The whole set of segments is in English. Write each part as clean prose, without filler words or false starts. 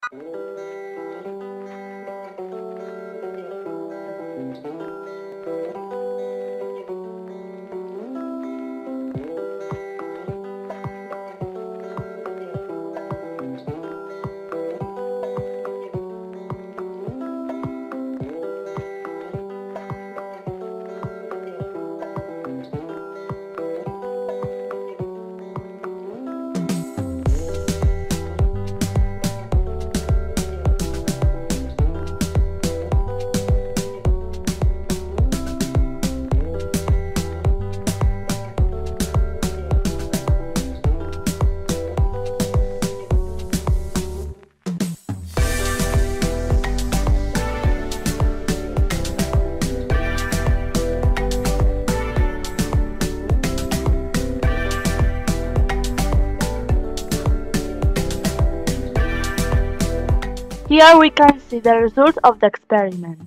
Here we can see the result of the experiment.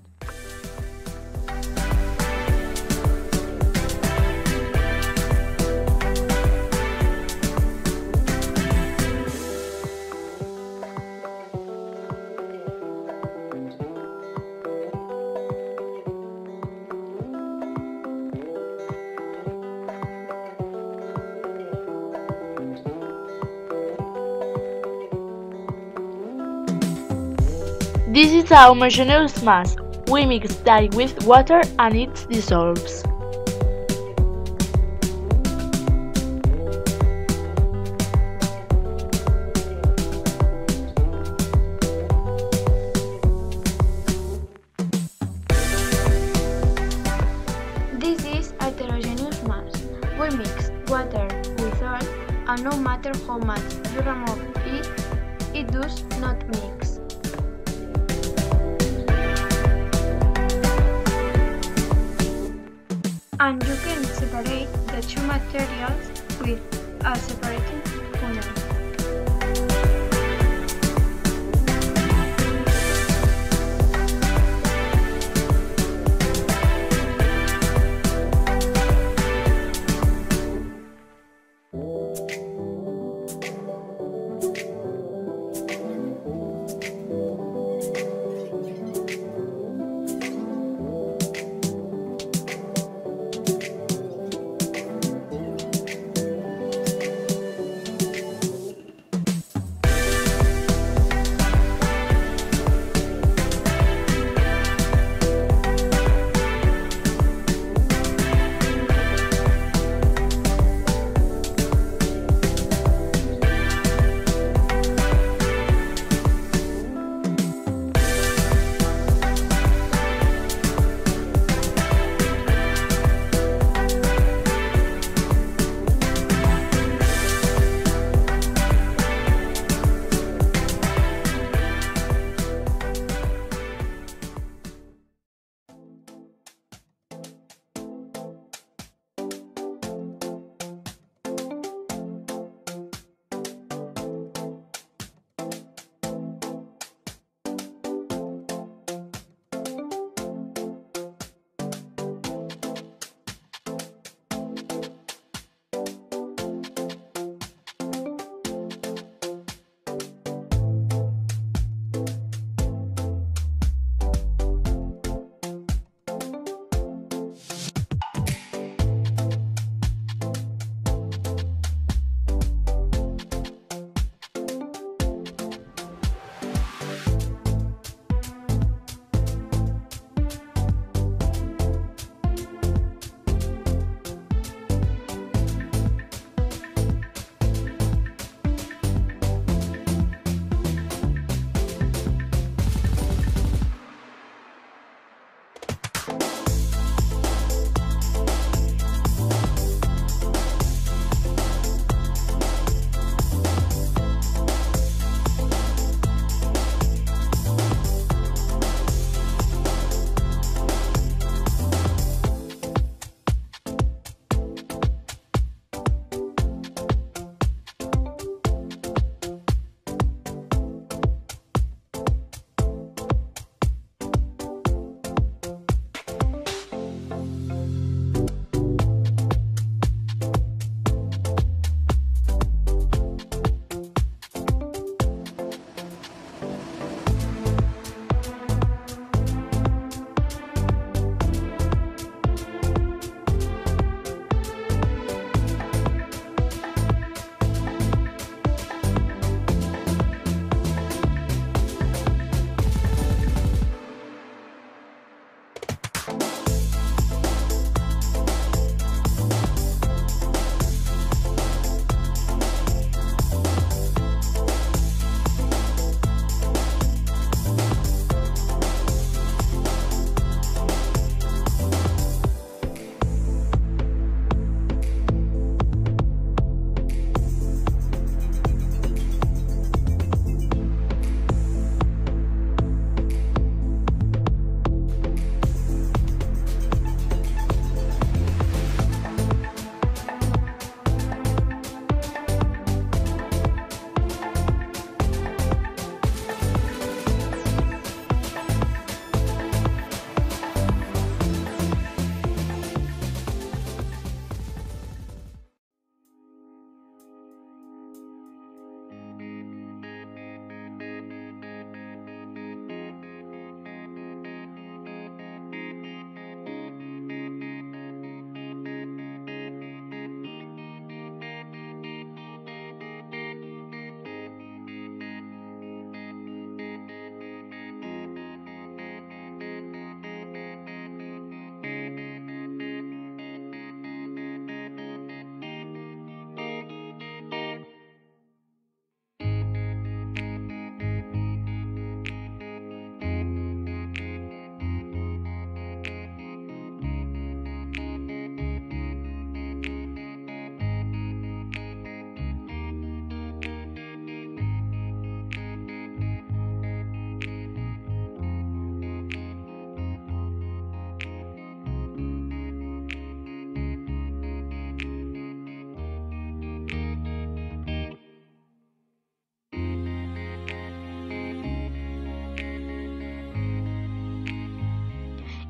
This is a homogeneous mass. We mix dye with water and it dissolves. This is heterogeneous mass. We mix water with oil, and no matter how much you remove it, it does not mix. And you can separate the two materials with a separating funnel.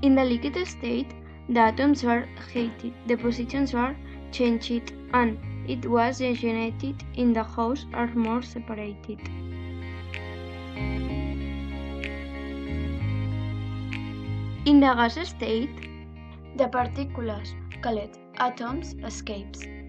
In the liquid state, the atoms were heated, the positions were changed, and it was generated in the house are more separated. In the gas state, the particles, called atoms, escapes.